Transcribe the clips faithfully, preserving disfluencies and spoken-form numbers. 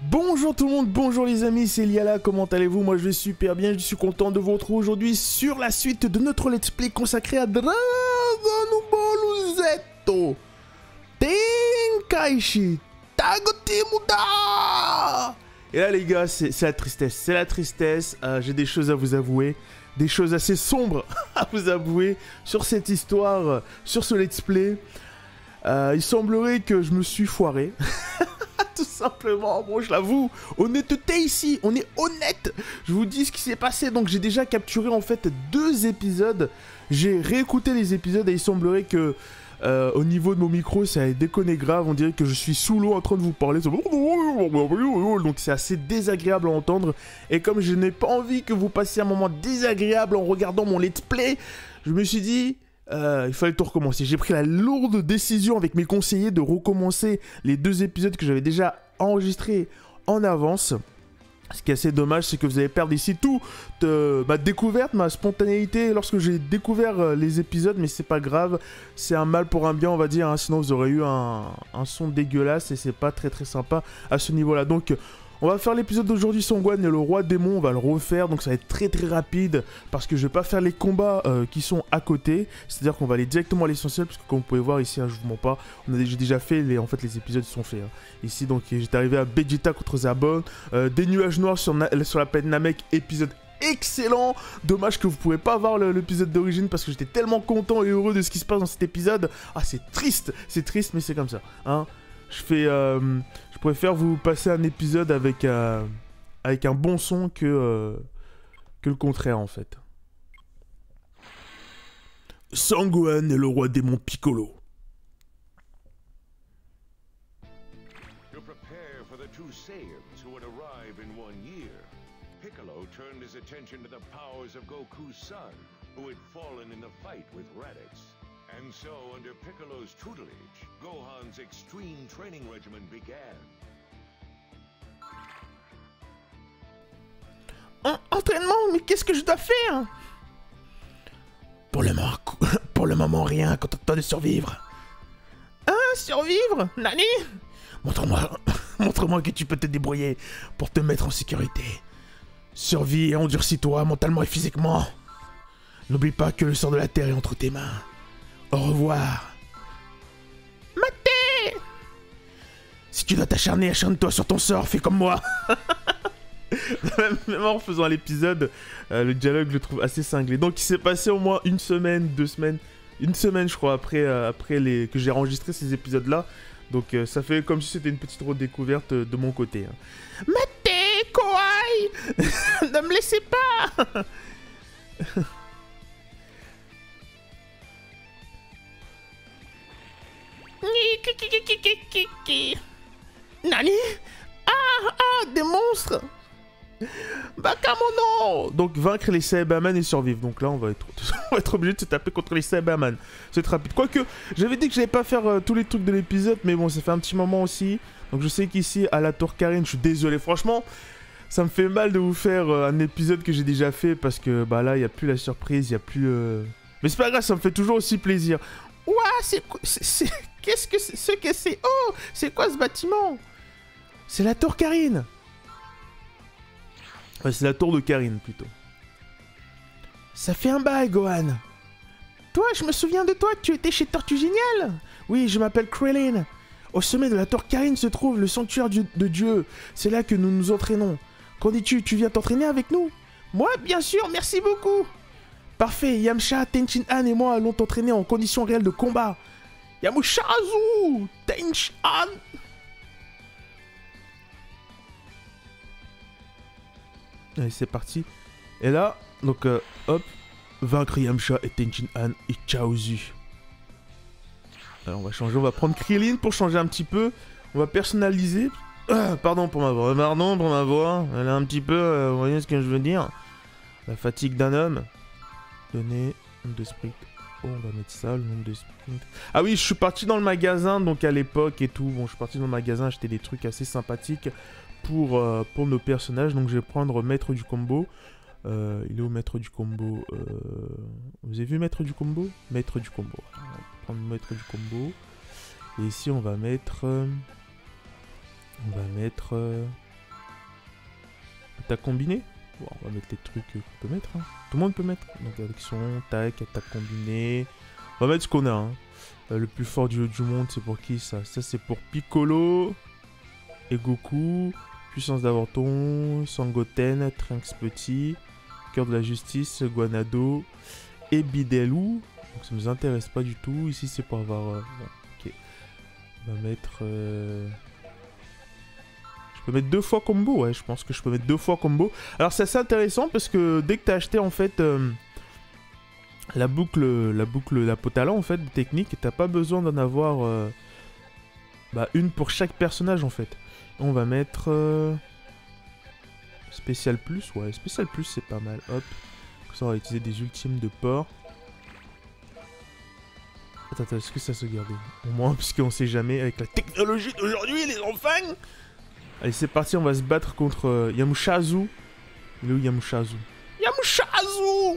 Bonjour tout le monde, bonjour les amis, c'est Liala, comment allez-vous? Moi je vais super bien, je suis content de vous retrouver aujourd'hui sur la suite de notre let's play consacré à Dragon Ball Z Tenkaichi Tagotimuda. Et là les gars, c'est la tristesse, c'est la tristesse, euh, j'ai des choses à vous avouer, des choses assez sombres à vous avouer sur cette histoire, euh, sur ce let's play. Euh, il semblerait que je me suis foiré. Tout simplement, bon je l'avoue, honnêteté ici, on est honnête. Je vous dis ce qui s'est passé, donc j'ai déjà capturé en fait deux épisodes. J'ai réécouté les épisodes et il semblerait que euh, au niveau de mon micro ça a déconné grave. On dirait que je suis sous l'eau en train de vous parler. Donc c'est assez désagréable à entendre. Et comme je n'ai pas envie que vous passiez un moment désagréable en regardant mon let's play, je me suis dit... Euh, il fallait tout recommencer. J'ai pris la lourde décision avec mes conseillers de recommencer les deux épisodes que j'avais déjà enregistrés en avance. Ce qui est assez dommage, c'est que vous allez perdre ici toute euh, ma découverte, ma spontanéité lorsque j'ai découvert euh, les épisodes, mais c'est pas grave, c'est un mal pour un bien on va dire, hein, sinon vous aurez eu un, un son dégueulasse et c'est pas très très sympa à ce niveau-là. Donc on va faire l'épisode d'aujourd'hui, Sangwan et le roi démon, on va le refaire, donc ça va être très très rapide, parce que je vais pas faire les combats euh, qui sont à côté, c'est-à-dire qu'on va aller directement à l'essentiel, parce que comme vous pouvez voir ici, hein, je vous mens pas, on a déjà, déjà fait, les, en fait les épisodes sont faits. Hein. Ici donc j'étais arrivé à Vegeta contre Zabon, euh, des nuages noirs sur, sur la planète Namek, épisode excellent, dommage que vous pouvez pas voir l'épisode d'origine, parce que j'étais tellement content et heureux de ce qui se passe dans cet épisode. Ah c'est triste, c'est triste mais c'est comme ça, hein. Je fais... Euh, je préfère vous passer un épisode avec, euh, avec un bon son que, euh, que le contraire, en fait. Sangwan est le roi démon Piccolo. To prepare for the two Saiyans who would arrive in one year, Piccolo turned his attention to the powers of Goku's son, who had fallen in the fight with Raditz. And so, under Piccolo's tutelage, Gohan's extreme training regimen began. En entraînement, mais qu'est-ce que je dois faire? Pour le moment, pour le moment rien, contente-toi de survivre. Hein, survivre? Nani? Montre-moi, montre-moi que tu peux te débrouiller pour te mettre en sécurité. Survis et endurcis-toi mentalement et physiquement. N'oublie pas que le sort de la Terre est entre tes mains. Au revoir. Maté! Si tu dois t'acharner, acharne-toi sur ton sort, fais comme moi. Même en faisant l'épisode, euh, le dialogue je le trouve assez cinglé. Donc il s'est passé au moins une semaine, deux semaines, une semaine je crois après, euh, après les... que j'ai enregistré ces épisodes-là. Donc euh, ça fait comme si c'était une petite redécouverte euh, de mon côté. Hein. Maté, Kawaii! Ne me laissez pas! Nani? Ah, ah, des monstres! Bakamono! Donc vaincre les Saibaman et survivre. Donc là on va être, on va être obligé de se taper contre les Saibaman. C'est rapide. Quoique, j'avais dit que j'allais pas faire euh, tous les trucs de l'épisode, mais bon, ça fait un petit moment aussi. Donc je sais qu'ici, à la Tour Karine, je suis désolé. Franchement, ça me fait mal de vous faire euh, un épisode que j'ai déjà fait, parce que bah là, il n'y a plus la surprise, il n'y a plus... Euh... Mais c'est pas grave, ça me fait toujours aussi plaisir. Ouah, c'est quoi? Qu'est-ce que c'est? Ce que c'est? Oh, c'est quoi ce bâtiment? C'est la Tour Karine. Ouais, c'est la tour de Karine, plutôt. Ça fait un bail, Gohan. Toi, je me souviens de toi, tu étais chez Tortue Géniale. Oui, je m'appelle Krillin. Au sommet de la tour Karine se trouve le sanctuaire de Dieu. C'est là que nous nous entraînons. Qu'en dis-tu? Tu viens t'entraîner avec nous? Moi, bien sûr, merci beaucoup. Parfait, Yamcha, Tenshinhan et moi allons t'entraîner en conditions réelles de combat. Yamushazu Tenshinhan. Allez, c'est parti. Et là, donc, euh, hop, vaincre Yamcha et Tenshinhan et Chaozu. Alors, on va changer, on va prendre Krillin pour changer un petit peu. On va personnaliser. Ah, pardon pour ma voix, pardon pour ma voix. Elle est un petit peu, euh, vous voyez ce que je veux dire. La fatigue d'un homme. Donner, nombre de sprint. Oh, on va mettre ça, le nombre de sprint. Ah oui, je suis parti dans le magasin, donc à l'époque et tout. Bon, je suis parti dans le magasin acheter des trucs assez sympathiques. Pour, euh, pour nos personnages, donc je vais prendre maître du combo. Euh, il est où maître du combo? euh... Vous avez vu maître du combo? Maître du combo. On va prendre maître du combo. Et ici on va mettre... Euh... On va mettre... Euh... Attaque combinée. Bon, on va mettre les trucs qu'on peut mettre. Hein. Tout le monde peut mettre. Donc avec son tac, attaque combinée. On va mettre ce qu'on a. Hein. Euh, le plus fort du jeu du monde, c'est pour qui ça? Ça c'est pour Piccolo et Goku. Puissance d'Avorton, Sangoten, Trunks Petit, Cœur de la Justice, Guanado et Bidelu. Donc ça nous intéresse pas du tout. Ici c'est pour avoir... Euh... Bon, ok. On va mettre... Euh... Je peux mettre deux fois combo, ouais, je pense que je peux mettre deux fois combo. Alors c'est assez intéressant parce que dès que tu as acheté en fait euh, la boucle, la boucle, la potala en fait, technique, t'as pas besoin d'en avoir euh, bah, une pour chaque personnage en fait. On va mettre euh, spécial plus, ouais, spécial plus c'est pas mal, hop. Ça on va utiliser des ultimes de port. Attends, attends, est-ce que ça se garde? Au moins, puisqu'on sait jamais avec la technologie d'aujourd'hui, les enfants. Allez, c'est parti, on va se battre contre euh, Yamushazu. Il est où Yamushazu? Yamushazu!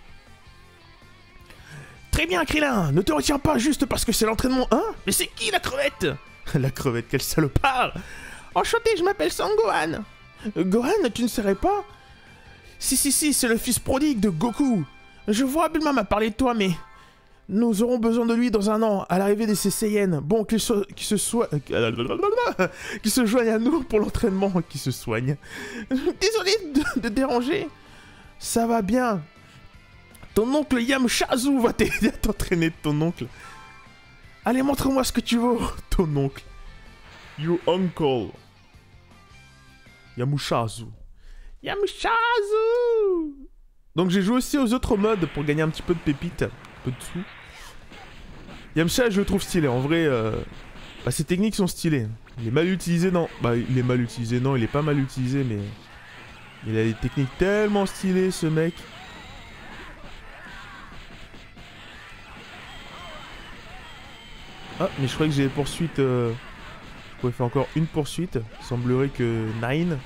Très bien, Krillin, ne te retiens pas juste parce que c'est l'entraînement, hein? Mais c'est qui la crevette? La crevette, quel salopard! Enchanté, je m'appelle Sangohan. Euh, Gohan, tu ne saurais pas? Si, si, si, c'est le fils prodigue de Goku. Je vois, Bulma m'a parlé de toi, mais... Nous aurons besoin de lui dans un an, à l'arrivée des Saiyans. Bon, qu'il so qu se soit... qu'il se joigne à nous pour l'entraînement. Qu'il se soigne. Désolé de, de déranger. Ça va bien. Ton oncle Yamushazu va t'aider à t'entraîner de ton oncle. Allez, montre-moi ce que tu veux, ton oncle. Your uncle. Yamushazu. Yamushazu. Donc j'ai joué aussi aux autres modes pour gagner un petit peu de pépites. Un peu de sous. Yamcha, je le trouve stylé. En vrai, euh, bah, ses techniques sont stylées. Il est mal utilisé, non. Bah, il est mal utilisé, non. Il est pas mal utilisé, mais... Il a des techniques tellement stylées, ce mec. Ah, mais je croyais que j'ai des poursuites... Euh... Je pouvais faire encore une poursuite. Il semblerait que Nine...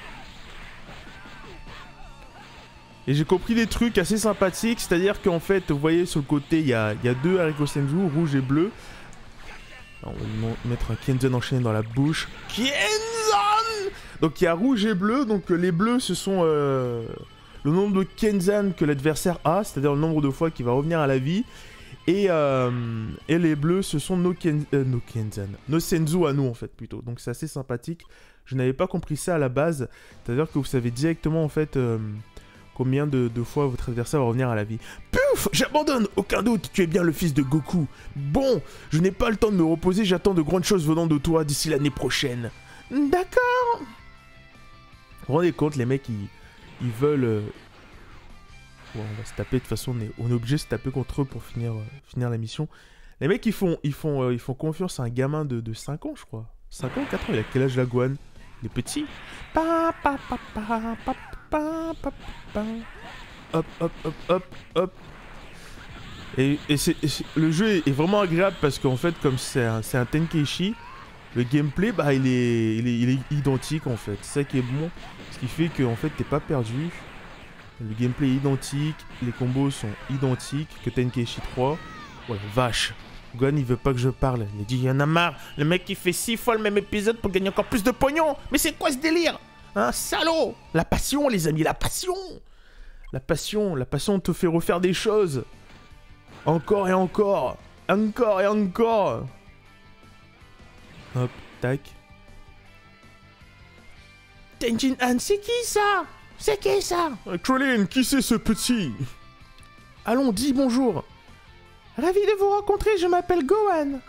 Et j'ai compris des trucs assez sympathiques, c'est-à-dire qu'en fait, vous voyez sur le côté, il y a, y a deux haricots senzu, rouge et bleu. Alors, on va mettre un Kenzan enchaîné dans la bouche. Kenzan! Donc il y a rouge et bleu, donc les bleus ce sont euh, le nombre de Kenzan que l'adversaire a, c'est-à-dire le nombre de fois qu'il va revenir à la vie. Et, euh, et les bleus ce sont nos, Ken, euh, nos Kenzan, nos senzu à nous en fait plutôt. Donc c'est assez sympathique. Je n'avais pas compris ça à la base, c'est-à-dire que vous savez directement en fait... Euh, Combien de, de fois votre adversaire va revenir à la vie? Puf! J'abandonne! Aucun doute, tu es bien le fils de Goku. Bon, je n'ai pas le temps de me reposer, j'attends de grandes choses venant de toi d'ici l'année prochaine. D'accord! Vous vous rendez compte, les mecs, ils, ils veulent... Euh... Bon, on va se taper, de toute façon, on est, on est obligé de se taper contre eux pour finir, euh, finir la mission. Les mecs, ils font, ils font, euh, ils font confiance à un gamin de, de cinq ans, je crois. cinq ans, quatre ans, il a quel âge la Gohan? Il est petit. Pa, pa, pa, pa, pa, pa, pa, pa. Hop, hop, hop, hop, hop. Et, et, c'est, et c'est, le jeu est, est vraiment agréable parce qu'en fait, comme c'est un, c'est un Tenkaichi, le gameplay, bah, il est, il est, il est identique en fait. C'est ça qui est bon. Ce qui fait que en fait, t'es pas perdu. Le gameplay est identique, les combos sont identiques que Tenkaichi trois. Oh la vache. Gohan il veut pas que je parle, il a dit y'en a marre, le mec il fait six fois le même épisode pour gagner encore plus de pognon. Mais c'est quoi ce délire? Hein, salaud? La passion les amis, la passion. La passion, la passion te fait refaire des choses. Encore et encore. Encore et encore. Hop, tac. Tenjin Han, c'est qui ça? C'est qui ça? Krillin, qui c'est ce petit? Allons, dis bonjour. Ravi de vous rencontrer, je m'appelle Gohan.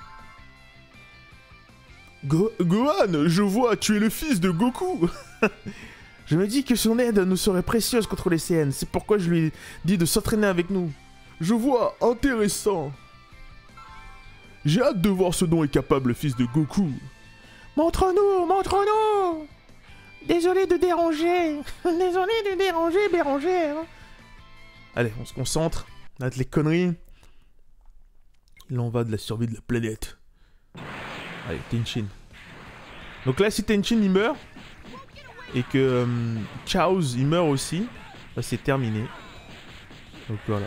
Go Gohan, je vois, tu es le fils de Goku. Je me dis que son aide nous serait précieuse contre les Saiyans, c'est pourquoi je lui ai dit de s'entraîner avec nous. Je vois, intéressant. J'ai hâte de voir ce dont est capable le fils de Goku. Montre-nous, montre-nous. Désolé de déranger. Désolé de déranger, Béranger. Hein. Allez, on se concentre. Arrête les conneries. Il en va de la survie de la planète. Allez, Tenchin. Donc là, si Tenchin il meurt, et que euh, Chaoz il meurt aussi, bah, c'est terminé. Donc voilà.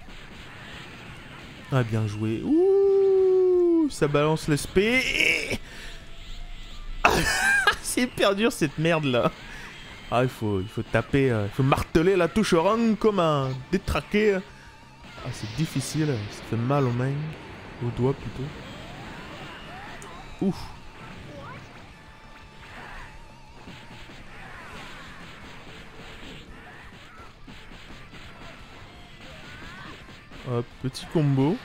Ah, bien joué. Ouh, ça balance l'esprit. C'est hyper dur cette merde là. Ah, il faut, il faut taper, euh, il faut marteler la touche rang comme un détraqué. Ah, c'est difficile, ça fait mal aux mains, aux doigts plutôt. Ouf. Hop, petit combo.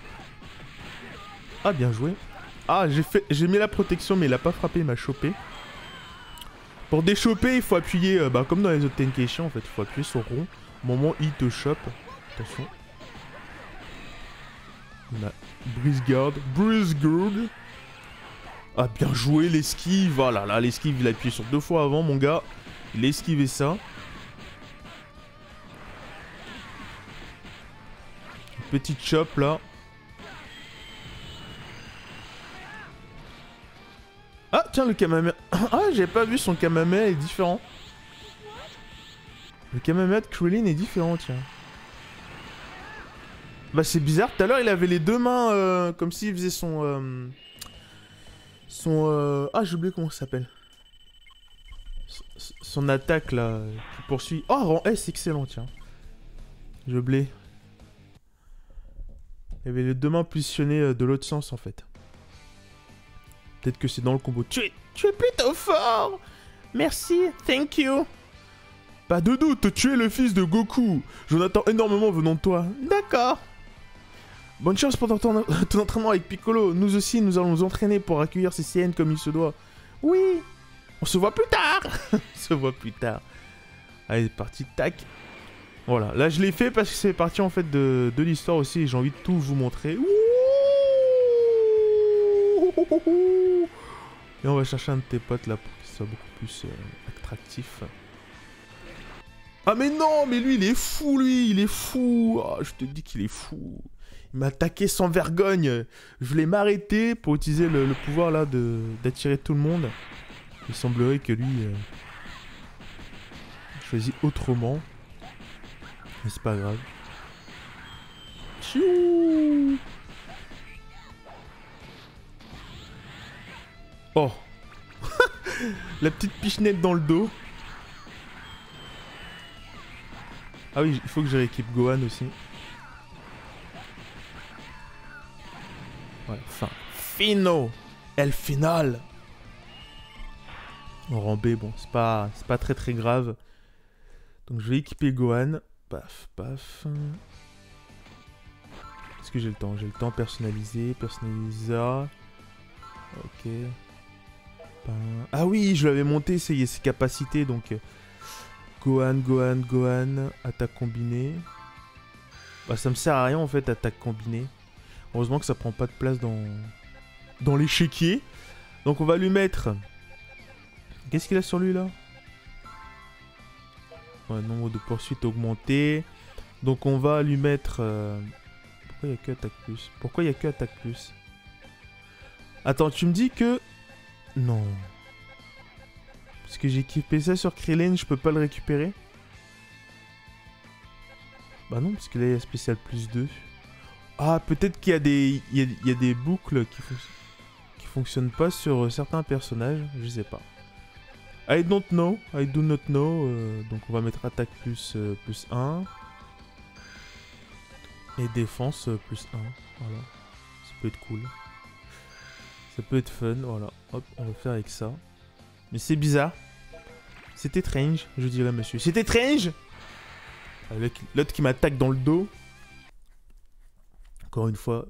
Ah, bien joué. Ah, j'ai fait, j'ai mis la protection, mais il a pas frappé, il m'a chopé. Pour déchoper, il faut appuyer, euh, bah, comme dans les autres Tenkaichi en fait, il faut appuyer sur rond au moment où il te chope. Attention. On a Brisguard. Brisguard. Ah, bien joué, l'esquive. Voilà, là, l'esquive, il a appuyé sur deux fois avant, mon gars. Il a esquivé ça. Une petite chop, là. Ah, tiens, le Kamehameha. Ah, j'ai pas vu, son Kamehameha est différent. Le Kamehameha de Krillin est différent, tiens. Bah, c'est bizarre. Tout à l'heure, il avait les deux mains euh, comme s'il faisait son... Euh, son... Euh... Ah, j'ai oublié comment ça s'appelle. Son, son attaque, là, qui poursuit... Oh, rang S, excellent, tiens. J'ai oublié. Il y avait les deux mains positionnées euh, de l'autre sens, en fait. Peut-être que c'est dans le combo. Tu es, tu es plutôt fort. Merci, thank you. Pas de doute, tu es le fils de Goku. J'en attends énormément venant de toi. D'accord. Bonne chance pour ton, ton entraînement avec Piccolo. Nous aussi, nous allons nous entraîner pour accueillir ces C N comme il se doit. Oui. On se voit plus tard. On se voit plus tard. Allez, parti, tac. Voilà, là je l'ai fait parce que c'est parti en fait de, de l'histoire aussi et j'ai envie de tout vous montrer. Ouh. Et on va chercher un de tes potes là pour qu'il soit beaucoup plus euh, attractif. Ah mais non, mais lui il est fou lui, il est fou. Oh, je te dis qu'il est fou. Il m'a attaqué sans vergogne. Je voulais m'arrêter pour utiliser le, le pouvoir là de d'attirer tout le monde. Il semblerait que lui euh, choisit autrement. Mais c'est pas grave. Tchou. Oh. La petite pichenette dans le dos. Ah oui, il faut que je rééquipe Gohan aussi. Voilà, fin. Fino. El final. En rang B, bon, c'est pas, c'est pas très très grave. Donc je vais équiper Gohan. Paf, paf. Est-ce que j'ai le temps? J'ai le temps. Personnaliser, personnaliser. Ok. Ah oui, je l'avais monté, ses, ses capacités, donc... Euh, Gohan, Gohan, Gohan, attaque combinée. Bah ça me sert à rien en fait, attaque combinée. Heureusement que ça prend pas de place dans... Dans l'échiquier. Donc on va lui mettre... Qu'est-ce qu'il a sur lui là? Ouais, nombre de poursuites augmenté. Donc on va lui mettre... Euh... Pourquoi il n'y a que attaque plus? Pourquoi il n'y a que attaque plus? Attends, tu me dis que... Non. Parce que j'ai équipé ça sur Krillin, je peux pas le récupérer? Bah non, parce que là il y a spécial plus deux. Ah, peut-être qu'il y a des... Il y a, il y a des boucles qui, fon... qui fonctionnent pas sur certains personnages, je sais pas. I don't know, I do not know. Euh, donc on va mettre attaque plus, euh, plus un. Et défense euh, plus un. Voilà. Ça peut être cool. Ça peut être fun, voilà. Hop, on va faire avec ça. Mais c'est bizarre. C'est étrange, je dirais monsieur. C'est étrange. L'autre qui m'attaque dans le dos. Encore une fois.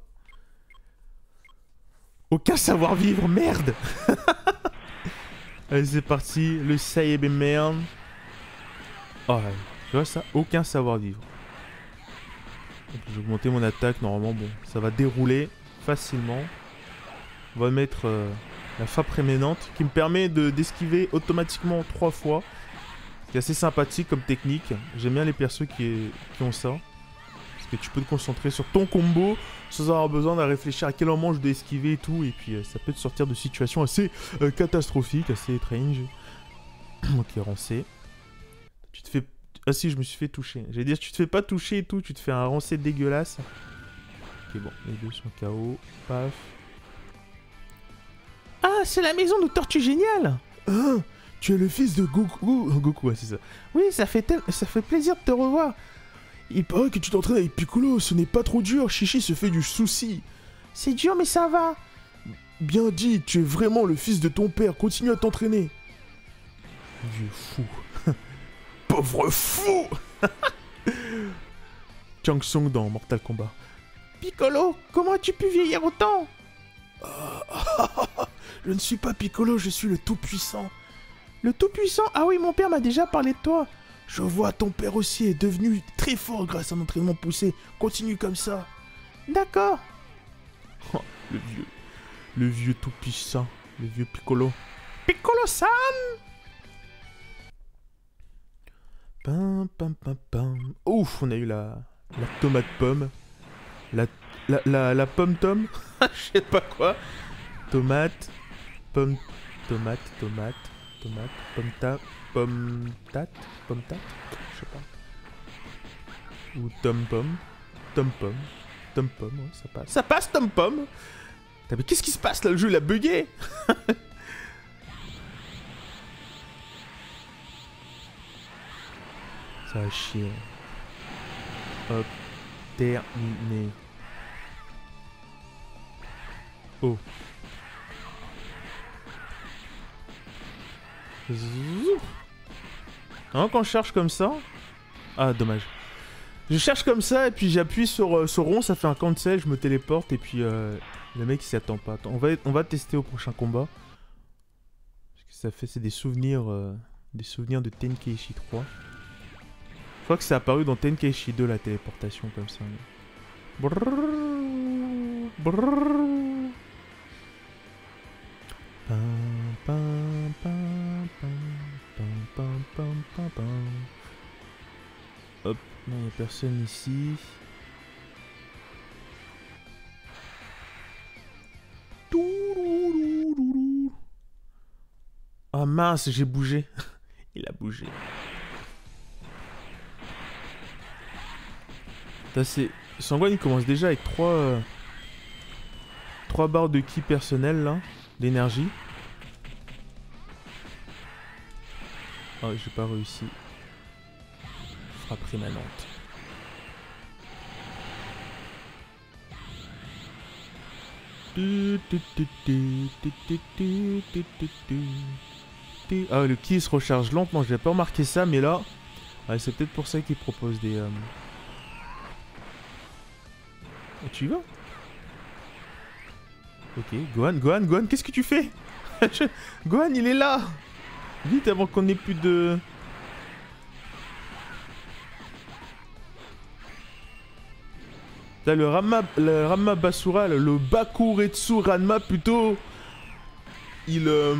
Aucun savoir-vivre, merde. Allez, c'est parti. Le Saiyaman. Oh, tu vois ça? Aucun savoir-vivre. Je vais augmenter mon attaque. Normalement, bon, ça va dérouler facilement. On va mettre euh, la frappe préménante qui me permet de d'esquiver automatiquement trois fois. C'est assez sympathique comme technique. J'aime bien les persos qui, qui ont ça. Parce que tu peux te concentrer sur ton combo sans avoir besoin de réfléchir à quel moment je dois esquiver et tout. Et puis euh, ça peut te sortir de situations assez euh, catastrophiques, assez étranges. Ok, rancé. Tu te fais... Ah si, je me suis fait toucher. J'allais dire, tu te fais pas toucher et tout, tu te fais un rancé dégueulasse. Ok, bon, les deux sont K O. Paf. Ah, c'est la maison de Tortue Géniale. euh, Tu es le fils de Goku. Goku, ouais, c'est ça. Oui, ça fait, tel... ça fait plaisir de te revoir. Il paraît que tu t'entraînes avec Piccolo, ce n'est pas trop dur, Chichi se fait du souci. C'est dur, mais ça va. Bien dit, tu es vraiment le fils de ton père, continue à t'entraîner. Vieux fou. Pauvre fou. Shang Tsung dans Mortal Kombat. Piccolo, comment as-tu pu vieillir autant? Je ne suis pas Piccolo, je suis le Tout-Puissant. Le Tout-Puissant? Ah oui, mon père m'a déjà parlé de toi. Je vois ton père aussi est devenu très fort grâce à un entraînement poussé. Continue comme ça. D'accord. Oh, le vieux. Le vieux Tout-Puissant. Le vieux Piccolo. Piccolo-san! Pam, pam, pam, pam. Ouf, on a eu la, la tomate pomme. La, la, la, la pomme tom. Je sais pas quoi. Tomate. Pomme. Tomate, tomate. Tomate. Pomme ta. Pomme tate. Pomme tate. Je sais pas. Ou tom pomme. Tom pomme. Tom pomme, ouais, ça passe. Ça passe, tom pomme. Mais qu'est-ce qui se passe là? Le jeu il a bugué. Ça va chier. Hop. Terminé. Oh. Zouf. Non, quand je cherche comme ça... Ah, dommage. Je cherche comme ça et puis j'appuie sur, euh, sur rond, ça fait un cancel, je me téléporte et puis euh, le mec il s'y attend pas. Attends, on, va, on va tester au prochain combat. Ce que ça fait, c'est des souvenirs euh, des souvenirs de Tenkaichi trois. Je crois que c'est apparu dans Tenkaichi deux la téléportation comme ça. Brrr, brrr. Pam, pam, pam, pam, pam, pam, pam, pam. Hop, non, il n'y a personne ici. Ah mince, j'ai bougé. Il a bougé. C'est... Sangwan il commence déjà avec trois euh, trois barres de ki personnelles là, d'énergie. Oh, j'ai pas réussi. Frappe rémanente. Ah, le ki se recharge lentement, j'avais pas remarqué ça, mais là, ouais, c'est peut-être pour ça qu'il propose des... Euh... Et tu y vas? Ok, Gohan, Gohan, Gohan, qu'est-ce que tu fais? Gohan, il est là! Vite avant qu'on ait plus de... Là, le Ranma, le Ranma Basura, le, le Bakuretsu Ranma plutôt, il... Euh...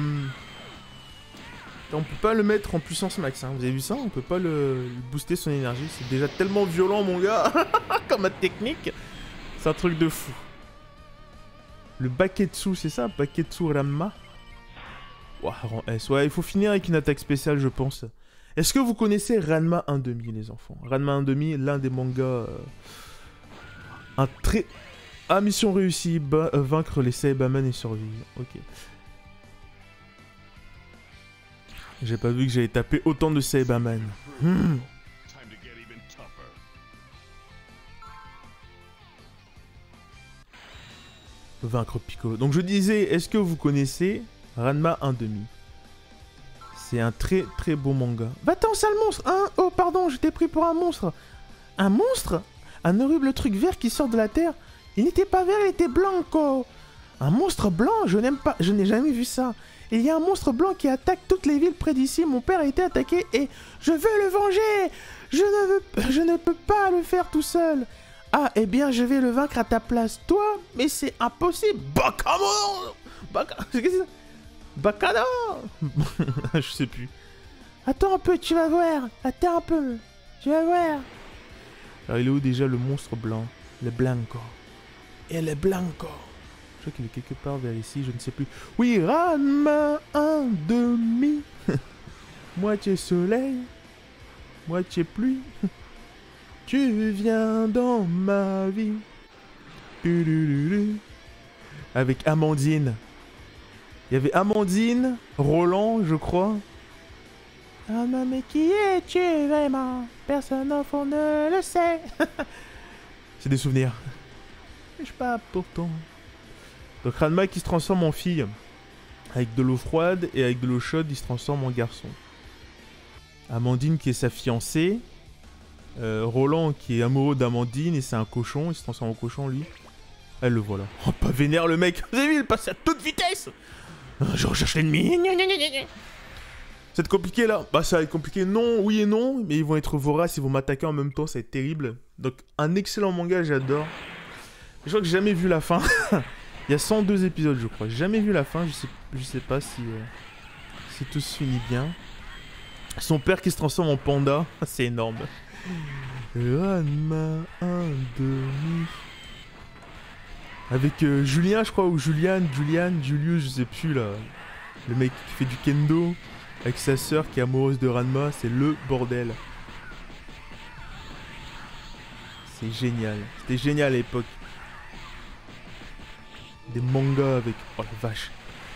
On peut pas le mettre en puissance max, hein. Vous avez vu ça? On peut pas le, le booster son énergie, c'est déjà tellement violent mon gars, comme technique. C'est un truc de fou. Le Baketsu, c'est ça? Baketsu Ranma. Wow, rang S. Ouais, il faut finir avec une attaque spéciale, je pense. Est-ce que vous connaissez Ranma un demi, les enfants? Ranma un demi, l'un des mangas... Euh... Un très... Ah, mission réussie. Ba euh, vaincre les Saibaman et survivre. Ok. J'ai pas vu que j'avais tapé autant de Saibaman. Hmm. Vaincre Piccolo. Donc je disais, est-ce que vous connaissez Ranma un demi? C'est un très très beau manga. Va-t'en, sale monstre, hein? Oh pardon, je t'ai pris pour un monstre. Un monstre? Un horrible truc vert qui sort de la terre. Il n'était pas vert, il était blanco. Un monstre blanc? Je n'aime pas, je n'ai jamais vu ça. Il y a un monstre blanc qui attaque toutes les villes près d'ici. Mon père a été attaqué et je veux le venger. Je ne veux, je ne peux pas le faire tout seul. Ah, eh bien, je vais le vaincre à ta place. Toi? Mais c'est impossible. Bakamo! Baka... Qu'est-ce que c'est? Bakana! Je sais plus. Attends un peu, tu vas voir. Attends un peu. Tu vas voir. Alors, il est où déjà le monstre blanc? Le blanco. Et le blanco. Je crois qu'il est quelque part vers ici, je ne sais plus. Oui, Ranma un demi. Moitié soleil. Moitié pluie. Tu viens dans ma vie. Avec Amandine. Il y avait Amandine, Roland, je crois. Ranma, mais qui es-tu vraiment? Personne au fond ne le sait. C'est des souvenirs. Je pas pourtant. Donc Ranma qui se transforme en fille. Avec de l'eau froide et avec de l'eau chaude, il se transforme en garçon. Amandine qui est sa fiancée. Euh, Roland qui est amoureux d'Amandine et c'est un cochon. Il se transforme en cochon lui. Elle le voit là. Oh, pas vénère le mec. Vous avez vu, il passe à toute vitesse. Je recherche l'ennemi. C'est compliqué là. Bah ça va être compliqué. Non, oui et non. Mais ils vont être voraces, ils vont m'attaquer en même temps. Ça va être terrible. Donc un excellent manga, j'adore. Je crois que j'ai jamais vu la fin. Il y a cent deux épisodes je crois. J'ai jamais vu la fin. Je sais, je sais pas si, euh, si tout se finit bien. Son père qui se transforme en panda. C'est énorme. Ranma un demi. Avec euh, Julien je crois. Ou Juliane. Juliane. Julius je sais plus là. Le mec qui fait du kendo. Avec sa sœur qui est amoureuse de Ranma. C'est le bordel. C'est génial. C'était génial à l'époque. Des mangas avec... Oh la vache.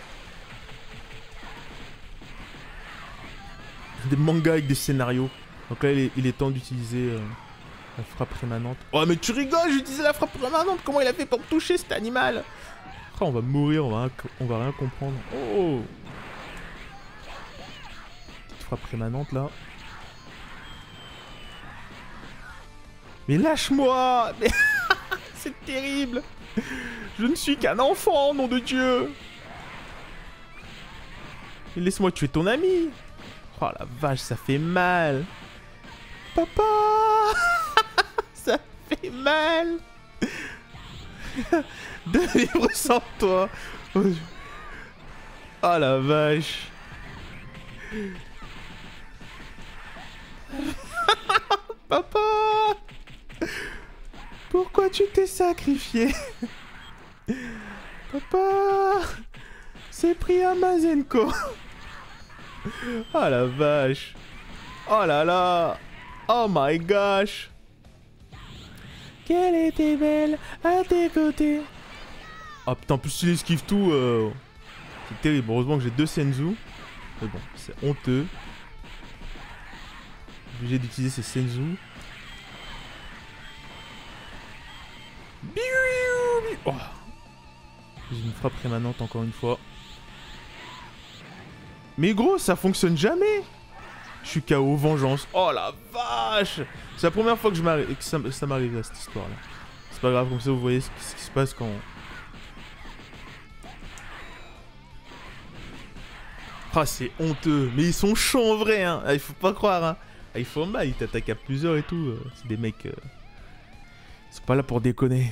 Des mangas avec des scénarios. Donc là il est, il est temps d'utiliser euh, la frappe rémanente. Oh mais tu rigoles, j'utilisais la frappe rémanente. Comment il a fait pour me toucher cet animal? Oh, on va mourir, on va, on va rien comprendre. Oh. Petite frappe rémanente là. Mais lâche-moi. Mais c'est terrible. Je ne suis qu'un enfant, nom de Dieu. Laisse-moi tuer ton ami. Oh la vache, ça fait mal. Papa. Ça fait mal. De vivre sans toi. Oh la vache. Papa. Pourquoi tu t'es sacrifié? Papa. C'est Priyamazenko. Oh la vache. Oh là là. Oh my gosh. Qu'elle était belle à tes côtés. Ah putain, en plus il esquive tout. Euh... C'est terrible. Heureusement que j'ai deux Senzu. Mais bon, c'est honteux. Obligé d'utiliser ces Senzu. Oh. J'ai une frappe rémanente encore une fois. Mais gros, ça fonctionne jamais. Je suis K O, vengeance. Oh la vache. C'est la première fois que, je que ça, ça m'arrive à cette histoire-là. C'est pas grave, comme ça vous voyez ce qui, ce qui se passe quand... Ah, c'est honteux. Mais ils sont chauds en vrai, hein. Ah, il faut pas croire, hein. Ah, ils font mal, ils t'attaquent à plusieurs et tout. C'est des mecs... Euh... Ils sont pas là pour déconner.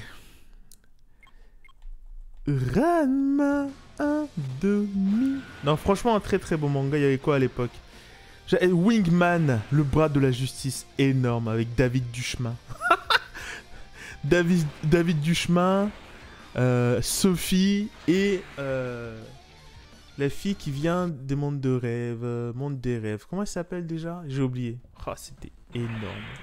Ranma un demi. Non, franchement, un très très beau manga. Il y avait quoi à l'époque? Wingman, le bras de la justice, énorme, avec David Duchemin. David, David Duchemin, euh, Sophie et euh, la fille qui vient des mondes de rêve, euh, monde des rêves. Comment elle s'appelle déjà? J'ai oublié. Oh, c'était énorme.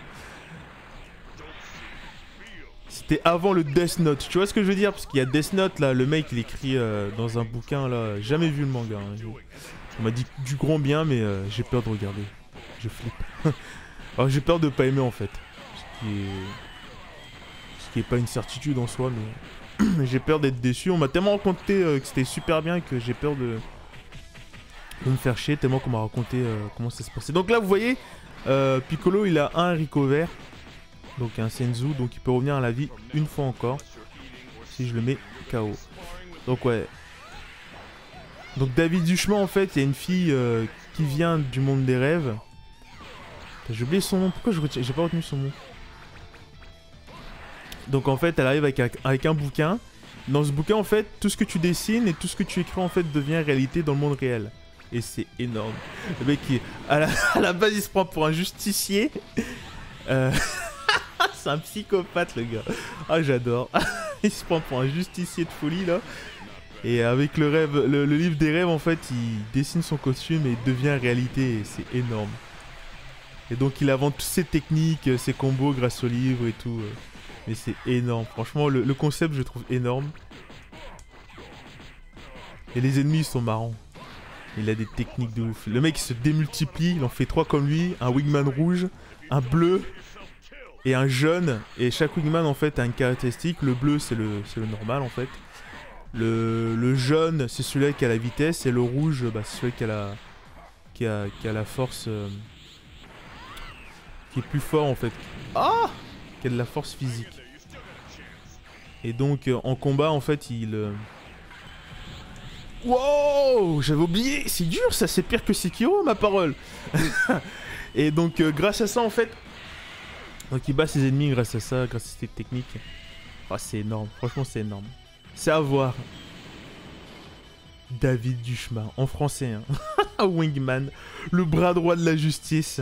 C'était avant le Death Note, tu vois ce que je veux dire? Parce qu'il y a Death Note là, le mec il écrit euh, dans un bouquin là, jamais vu le manga. Hein. On m'a dit du grand bien mais euh, j'ai peur de regarder. Je flippe. Alors j'ai peur de pas aimer en fait. Ce qui est... Ce qui est pas une certitude en soi mais... j'ai peur d'être déçu. On m'a tellement raconté euh, que c'était super bien que j'ai peur de... de me faire chier tellement qu'on m'a raconté euh, comment ça se passait. Donc là vous voyez, euh, Piccolo il a un haricot vert. Donc un Senzu, donc il peut revenir à la vie une fois encore. Si je le mets K O. Donc ouais. Donc David Duchemin en fait, il y a une fille euh, qui vient du monde des rêves. J'ai oublié son nom, pourquoi je j'ai pas retenu son nom? Donc en fait elle arrive avec un, avec un bouquin. Dans ce bouquin en fait, tout ce que tu dessines et tout ce que tu écris en fait devient réalité dans le monde réel. Et c'est énorme. Le mec qui, à la, à la base il se prend pour un justicier. Euh... C'est un psychopathe le gars. Ah j'adore. Il se prend pour un justicier de folie là. Et avec le rêve, le, le livre des rêves en fait, il dessine son costume et il devient réalité. Et c'est énorme. Et donc il invente toutes ses techniques, ses combos grâce au livre et tout. Mais c'est énorme. Franchement le, le concept je trouve énorme. Et les ennemis ils sont marrants. Il a des techniques de ouf. Le mec il se démultiplie, il en fait trois comme lui. Un wingman rouge, un bleu et un jaune. Et chaque wingman en fait a une caractéristique. Le bleu c'est le, c'est le normal en fait. Le, le jaune c'est celui-là qui a la vitesse. Et le rouge bah, c'est celui qui a la, qui a, qui a la force... Euh, qui est plus fort en fait. Ah, qui a de la force physique. Et donc euh, en combat en fait il... Euh... Wow, j'avais oublié, c'est dur ça, c'est pire que Sekiro ma parole. Et donc euh, grâce à ça en fait, donc il bat ses ennemis grâce à ça, grâce à cette technique. Oh, c'est énorme, franchement c'est énorme. C'est à voir. David Duchemin, en français, hein. Wingman, le bras droit de la justice.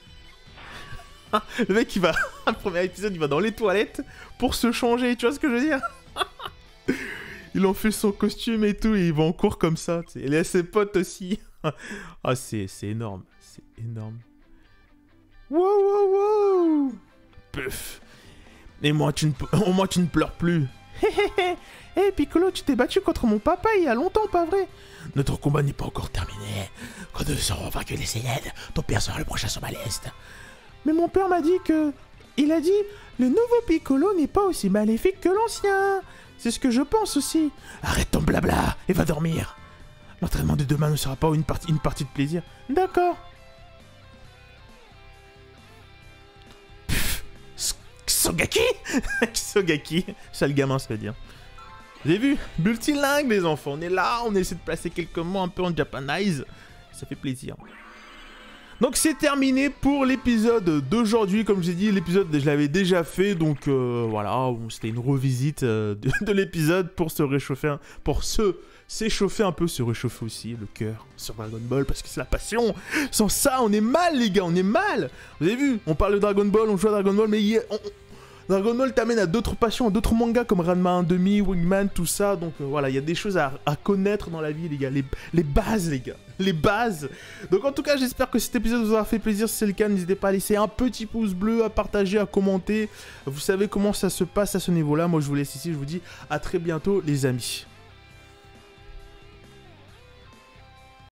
Le mec il va, le premier épisode il va dans les toilettes pour se changer, tu vois ce que je veux dire? Il en fait son costume et tout, et il va en cours comme ça. T'sais. Il a ses potes aussi. Ah, c'est énorme. C'est énorme. Wow, wow, wow. Puff. Et moi, tu ne, au moins, tu ne pleures plus. Hé, hé, hé. Hé, Piccolo, tu t'es battu contre mon papa il y a longtemps, pas vrai? Notre combat n'est pas encore terminé. Quand nous aurons vaincu les Saiyans, ton père sera le prochain sur ma liste. Mais mon père m'a dit que... Il a dit, le nouveau Piccolo n'est pas aussi maléfique que l'ancien. C'est ce que je pense aussi. Arrête ton blabla et va dormir. L'entraînement de demain ne sera pas une partie, une partie de plaisir. D'accord. Sogaki. Sogaki. Sale gamin, ça veut dire. Vous avez vu? Multilingue, les enfants. On est là, on essaie de placer quelques mots un peu en japanize. Ça fait plaisir. Donc c'est terminé pour l'épisode d'aujourd'hui. Comme je vous ai dit, l'épisode je l'avais déjà fait, donc euh, voilà, c'était une revisite euh, de, de l'épisode pour se réchauffer, pour se s'échauffer un peu, se réchauffer aussi le cœur sur Dragon Ball, parce que c'est la passion. Sans ça, on est mal les gars, on est mal. Vous avez vu, on parle de Dragon Ball, on joue à Dragon Ball, mais il, on, Dragon Ball t'amène à d'autres passions, à d'autres mangas comme Ranma un demi, Wingman, tout ça. Donc euh, voilà, il y a des choses à, à connaître dans la vie les gars, les, les bases les gars. Les bases. Donc en tout cas j'espère que cet épisode vous aura fait plaisir. Si c'est le cas, n'hésitez pas à laisser un petit pouce bleu, à partager, à commenter. Vous savez comment ça se passe à ce niveau là. Moi je vous laisse ici, je vous dis à très bientôt les amis.